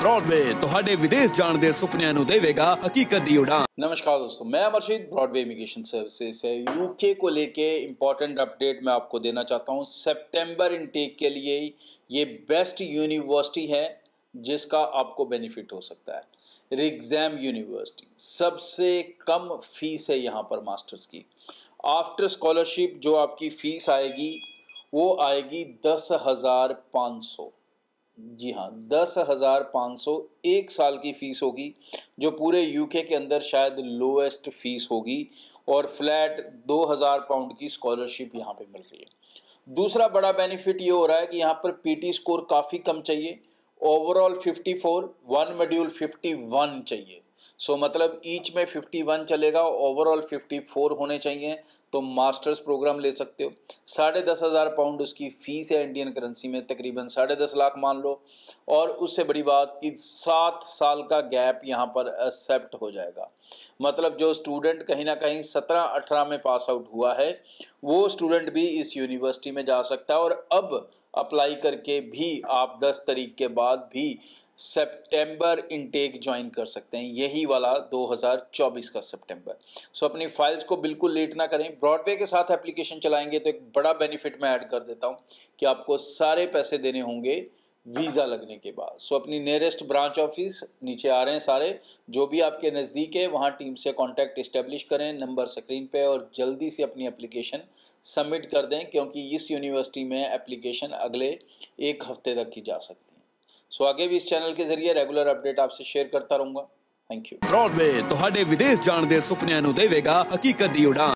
Broadway ਤੁਹਾਡੇ ਵਿਦੇਸ਼ ਜਾਣ ਦੇ ਸੁਪਨਿਆਂ ਨੂੰ ਦੇਵੇਗਾ हकीकत दी उड़ान। नमस्कार दोस्तों, मैं अमरशीद ब्रॉडवे इमिग्रेशन सर्विसेज से यूके को लेके इम्पॉर्टेंट अपडेट मैं आपको देना चाहता हूँ। सितंबर इनटेक के लिए ये बेस्ट यूनिवर्सिटी है जिसका आपको बेनिफिट हो सकता है। रिग्ज़ैम यूनिवर्सिटी सबसे कम फीस है यहाँ पर मास्टर्स की। आफ्टर स्कॉलरशिप जो आपकी फ़ीस आएगी वो आएगी 10,500। जी हाँ, 10,500 एक साल की फ़ीस होगी जो पूरे यूके के अंदर शायद लोएस्ट फ़ीस होगी और फ्लैट 2,000 पाउंड की स्कॉलरशिप यहाँ पे मिल रही है। दूसरा बड़ा बेनिफिट ये हो रहा है कि यहाँ पर पीटी स्कोर काफ़ी कम चाहिए, ओवरऑल 54, वन मॉड्यूल 51 चाहिए। सो मतलब ईच में 51 चलेगा, ओवरऑल 54 होने चाहिए तो मास्टर्स प्रोग्राम ले सकते हो। 10,500 पाउंड उसकी फ़ीस है इंडियन करेंसी में, तकरीबन 10.5 लाख मान लो। और उससे बड़ी बात कि 7 साल का गैप यहाँ पर एक्सेप्ट हो जाएगा। मतलब जो स्टूडेंट कहीं ना कहीं 17-18 में पास आउट हुआ है वो स्टूडेंट भी इस यूनिवर्सिटी में जा सकता है। और अब अप्लाई करके भी आप 10 तारीख के बाद भी सितंबर इनटेक ज्वाइन कर सकते हैं, यही वाला 2024 का सितंबर। सो अपनी फाइल्स को बिल्कुल लेट ना करें। ब्रॉडवे के साथ एप्लीकेशन चलाएंगे तो एक बड़ा बेनिफिट मैं ऐड कर देता हूं कि आपको सारे पैसे देने होंगे वीज़ा लगने के बाद। सो अपनी नियरेस्ट ब्रांच ऑफिस नीचे आ रहे हैं सारे, जो भी आपके नज़दीक है वहाँ टीम से कॉन्टैक्ट इस्टेब्लिश करें, नंबर स्क्रीन पे, और जल्दी से अपनी एप्लीकेशन सबमिट कर दें क्योंकि इस यूनिवर्सिटी में एप्लीकेशन अगले 1 हफ्ते तक की जा सकती है। सो आगे भी इस चैनल के जरिए रेगुलर अपडेट आपसे शेयर करता रहूँगा। Thank you. ब्रॉडवे ਤੁਹਾਡੇ ਵਿਦੇਸ਼ ਜਾਣ ਦੇ ਸੁਪਨਿਆਂ ਨੂੰ ਦੇਵੇਗਾ हकीकत दी उड़ान।